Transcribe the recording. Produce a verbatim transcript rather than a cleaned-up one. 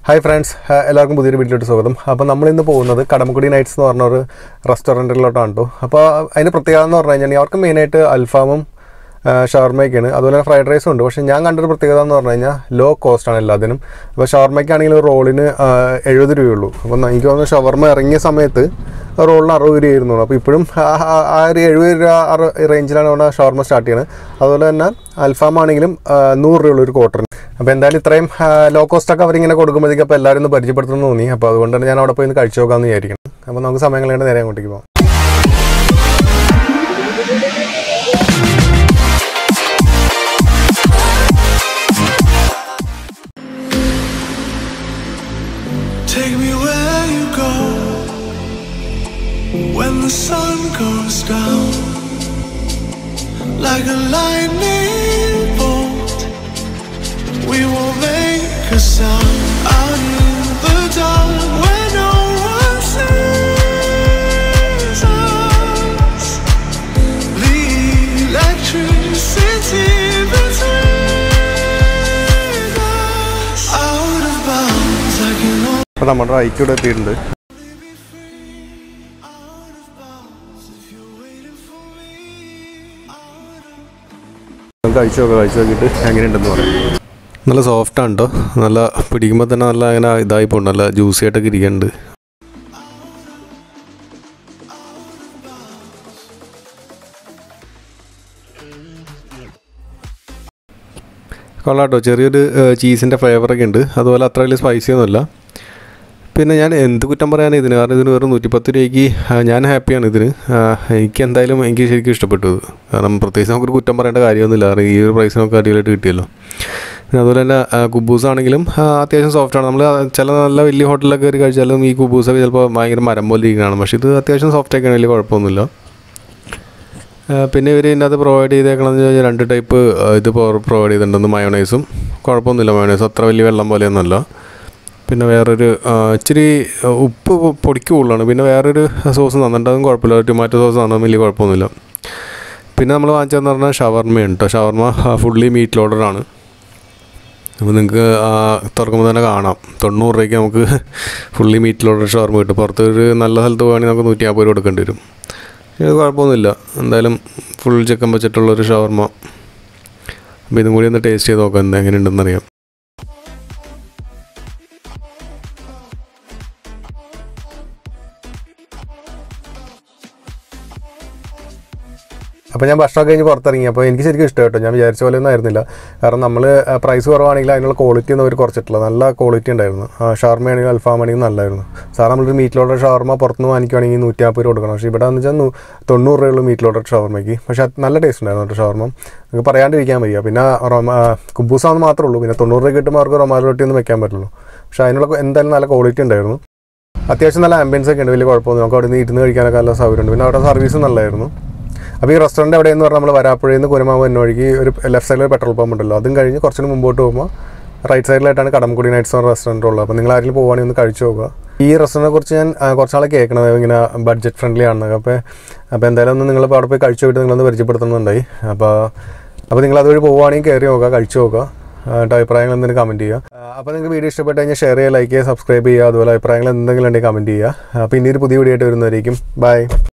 Hi friends, എല്ലാവർക്കും പുതിയൊരു വീഡിയോയിലേക്ക് സ്വാഗതം. അപ്പോൾ നമ്മൾ ഇന്ന് പോകുന്നത് കടമകുടി നൈറ്റ്സ് എന്ന് പറഞ്ഞ ഒരു റെസ്റ്റോറന്റിലോട്ടാണ് ട്ടോ. അപ്പോൾ അതിന്റെ പ്രത്യേകത എന്ന് പറഞ്ഞു കഴിഞ്ഞാൽ അവർക്ക് മെയിൻ ആയിട്ട് അൽഫാമും ഷവർമയൊക്കെയാണ്. അതുപോലെ ഫ്രൈഡ് റൈസും ഉണ്ട്. പക്ഷേ ഞാൻ കണ്ടൊരു പ്രത്യേകത എന്ന് പറഞ്ഞു കഴിഞ്ഞാൽ ലോ കോസ്റ്റ് ആണ് എല്ലാത്തിനും. അപ്പോൾ ഷവർമയ്ക്കാണെങ്കിൽ ഒരു റോളിന് എഴുപത് രൂപയുള്ളൂ. അപ്പോൾ എനിക്ക് തോന്നുന്നു ഷവർമ ഇറങ്ങിയ സമയത്ത് റോളിന് അറുപത് രൂപയായിരുന്നു. അപ്പോൾ ഇപ്പോഴും ആ ഒരു എഴുപത് രൂപ റേഞ്ചിലാണ് അവിടെ ഷവർമ സ്റ്റാർട്ട് ചെയ്യുന്നത്. അതുപോലെ തന്നെ അൽഫാം ആണെങ്കിലും നൂറ് രൂപയുള്ള ഒരു ക്വാർട്ടറിന്. അപ്പോൾ എന്തായാലും ഇത്രയും ലോ കോസ്റ്റൊക്കെ അവരിങ്ങനെ കൊടുക്കുമ്പോഴത്തേക്കും അപ്പോൾ എല്ലാവരും ഒന്ന് പരിചയപ്പെടുത്തുന്നു തോന്നി. അപ്പോൾ അതുകൊണ്ടാണ് ഞാൻ അവിടെ പോയി ഒന്ന് കഴിച്ചു നോക്കാമെന്ന് വിചാരിക്കണം. അപ്പോൾ നമുക്ക് സമയം കളയേണ്ട നേരെ അങ്ങോട്ടേക്ക് പോകാം. Take me where you go when the sun goes down, like a lightning bolt. We will make a sound out in the dark where no one sees us. The electricity between us, out of bounds. I can അപ്പോൾ നമ്മുടെ right ഇവിടെ എത്തിയിട്ടുണ്ട്. കഴിച്ചു നോക്കാം. കഴിച്ചു നോക്കിയിട്ട് എങ്ങനെയുണ്ടെന്ന് പറയാം. നല്ല സോഫ്റ്റാണ് കേട്ടോ. നല്ല പിടിക്കുമ്പോൾ തന്നെ നല്ല അങ്ങനെ ഇതായി പോകും. നല്ല ജ്യൂസി ആയിട്ടൊക്കെ ഇരിക്കുന്നുണ്ട്. കൊള്ളാം കേട്ടോ. ചെറിയൊരു ചീസിൻ്റെ ഫ്ലേവറൊക്കെ ഉണ്ട്. അതുപോലെ അത്ര വലിയ സ്പൈസി ഒന്നുമല്ല. പിന്നെ ഞാൻ എന്ത് കുറ്റം പറയാനാണ് ഇതിന്, കാരണം ഇതിന് വെറും നൂറ്റിപ്പത്ത് രൂപയ്ക്ക് ഞാൻ ഹാപ്പിയാണ് ഇതിന്. എനിക്ക് എന്തായാലും എനിക്ക് ശരിക്കും ഇഷ്ടപ്പെട്ടു. കാരണം പ്രത്യേകിച്ച് നമുക്കൊരു കുറ്റം പറയേണ്ട കാര്യമൊന്നുമില്ല. കാരണം ഈ ഒരു പ്രൈസിനൊക്കെ അടിപൊളിയായിട്ട് കിട്ടിയല്ലോ. പിന്നെ അതുപോലെ തന്നെ കുബൂസ് ആണെങ്കിലും അത്യാവശ്യം സോഫ്റ്റാണ്. നമ്മൾ ചില നല്ല വലിയ ഹോട്ടലിലൊക്കെ കയറി കഴിച്ചാലും ഈ കുബൂസൊക്കെ ചിലപ്പോൾ ഭയങ്കര മരം പോലെ ഇരിക്കുന്നതാണ്. പക്ഷേ ഇത് അത്യാവശ്യം സോഫ്റ്റൊക്കെയാണ്, വലിയ കുഴപ്പമൊന്നുമില്ല. പിന്നെ ഇവർ ഇതിനകത്ത് പ്രൊവൈഡ് ചെയ്തേക്കണമെന്ന് ചോദിച്ചാൽ രണ്ട് ടൈപ്പ് ഇത് പ്രൊവൈഡ് ചെയ്തിട്ടുണ്ടെന്ന് മയോണൈസും കുഴപ്പമൊന്നുമില്ല. മയോണൈസ് അത്ര വലിയ വെള്ളം പോലെയൊന്നുമല്ല. പിന്നെ വേറൊരു ഇച്ചിരി ഉപ്പ് പൊടിക്ക് കൂടുതലാണ്. പിന്നെ വേറൊരു സോസ് തന്നിട്ട് അതും കുഴപ്പമില്ല. ടൊമാറ്റോ സോസ് തന്നാൽ വലിയ കുഴപ്പമൊന്നുമില്ല. പിന്നെ നമ്മൾ വാങ്ങിച്ചതെന്ന് പറഞ്ഞാൽ ഷവർമയാണ് കേട്ടോ. ഷവർമ ഫുള്ളി മീറ്റ് ലോഡറാണ്. അപ്പോൾ നിങ്ങൾക്ക് തുറക്കുമ്പോൾ തന്നെ കാണാം, തൊണ്ണൂറ് രൂപയ്ക്ക് നമുക്ക് ഫുള്ളി മീറ്റ് ലോഡർ ഷവർമ കിട്ടും. പുറത്തൊരു നല്ല സ്ഥലത്ത് പോവുകയാണെങ്കിൽ നമുക്ക് നൂറ്റി നാൽപ്പത് രൂപ കൊടുക്കേണ്ടി വരും. ഇത് കുഴപ്പമൊന്നുമില്ല. എന്തായാലും ഫുൾ ചിക്കൻ വെച്ചിട്ടുള്ളൊരു ഷവർമ. അപ്പോൾ ഇതും കൂടി ഒന്ന് ടേസ്റ്റ് ചെയ്ത് നോക്കാം എന്താ എങ്ങനെയുണ്ടെന്നറിയാം. അപ്പോൾ ഞാൻ ഭക്ഷണം കഴിഞ്ഞ് പുറത്തിറങ്ങി. അപ്പോൾ എനിക്ക് ശരിക്കും ഇഷ്ടം കേട്ടോ. ഞാൻ വിചാരിച്ച പോലെ ഒന്നും ആയിരുന്നില്ല. കാരണം നമ്മൾ പ്രൈസ് കുറവാണെങ്കിൽ അതിനുള്ള ക്വാളിറ്റി ഒന്നും അവർ കുറച്ചിട്ടില്ല. നല്ല ക്വാളിറ്റി ഉണ്ടായിരുന്നു. ഷവർമ ആണെങ്കിലും അൽഫാം ആണെങ്കിലും നല്ലായിരുന്നു. സാർ നമ്മളൊരു മീറ്റ് ലോഡർ ഷവർമ പുറത്തുനിന്ന് വാങ്ങിക്കുകയാണെങ്കിൽ നൂറ്റി നാൽപ്പത് രൂപ കൊടുക്കണം. പക്ഷേ ഇവിടെ എന്ന് വെച്ചാൽ തൊണ്ണൂറ് രൂപയുള്ള മീറ്റ് ലോഡർ ഷവർമയ്ക്ക്. പക്ഷേ നല്ല ടേസ്റ്റ് ഉണ്ടായിരുന്നു കേട്ടോ ഷവർമ. നമുക്ക് പറയാണ്ടിരിക്കാൻ വയ്യ. പിന്നെ കുബൂസാന്ന് മാത്രമേ ഉള്ളൂ. പിന്നെ തൊണ്ണൂറ് രൂപ കിട്ടുമ്പോൾ അവർക്ക് റൊമാലോ റൊട്ടി ഒന്നും വെക്കാൻ പറ്റുള്ളൂ. പക്ഷേ അതിനുള്ള എന്തായാലും നല്ല ക്വാളിറ്റി ഉണ്ടായിരുന്നു. അത്യാവശ്യം നല്ല ആംബിയൻസ് ഒക്കെ ഉണ്ട്. വലിയ കുഴപ്പമൊന്നും. നമുക്ക് അവിടെ നിന്ന് ഇരുന്ന് കഴിക്കാനൊക്കെ നല്ല സൗകര്യമുണ്ട്. പിന്നെ അവിടെ സർവീസും നല്ലായിരുന്നു. അപ്പോൾ ഈ റെസ്റ്റോറൻറ്റ് എവിടെയെന്ന് പറഞ്ഞാൽ നമ്മൾ വരാപ്പുഴയിൽ നിന്ന് കുരമാവ് എന്ന വഴിക്ക് ഒരു ലെഫ്റ്റ് സൈഡിൽ ഒരു പെട്രോൾ പമ്പ് ഉണ്ടല്ലോ. അതും കഴിഞ്ഞ് കുറച്ചുകൂടി മുമ്പോട്ട് പോകുമ്പോൾ റൈറ്റ് സൈഡിലായിട്ടാണ് കടമകുടി നൈറ്റ്സ് എന്ന റെസ്റ്റോറൻറ്റ് ഉള്ളത്. അപ്പോൾ നിങ്ങൾ ആരെങ്കിലും പോകുകയാണെങ്കിൽ ഒന്ന് കഴിച്ചു നോക്കുക. ഈ റെസ്റ്റോറൻറ്റിനെ കുറിച്ച് ഞാൻ കുറച്ചാളെ കേൾക്കണത് ഇങ്ങനെ ബഡ്ജറ്റ് ഫ്രണ്ട്ലി ആണെന്നൊക്കെ. അപ്പോൾ അപ്പോൾ എന്തായാലും ഒന്ന് നിങ്ങളിപ്പോൾ അവിടെ പോയി കഴിച്ചു നോക്കിയിട്ട് നിങ്ങളൊന്ന് പരിചയപ്പെടുത്തുന്നുണ്ടായി. അപ്പോൾ അപ്പോൾ നിങ്ങൾ അതുവഴി പോകുകയാണെങ്കിൽ കയറി നോക്കുക, കഴിച്ചു നോക്കുക. അഭിപ്രായങ്ങൾ എന്തെങ്കിലും കമൻറ്റ് ചെയ്യുക. അപ്പോൾ നിങ്ങൾക്ക് വീഡിയോ ഇഷ്ടപ്പെട്ട് കഴിഞ്ഞാൽ ഷെയർ ചെയ്യുക, ലൈക്ക് ചെയ്യുക, സബ്സ്ക്രൈബ് ചെയ്യുക. അതുപോലെ അഭിപ്രായങ്ങൾ എന്തെങ്കിലും ഉണ്ടെങ്കിൽ കമൻറ്റ് ചെയ്യുക. അപ്പോൾ ഇനി ഒരു പുതിയ വീഡിയോ ആയിട്ട് വരുന്നതായിരിക്കും. ബൈ.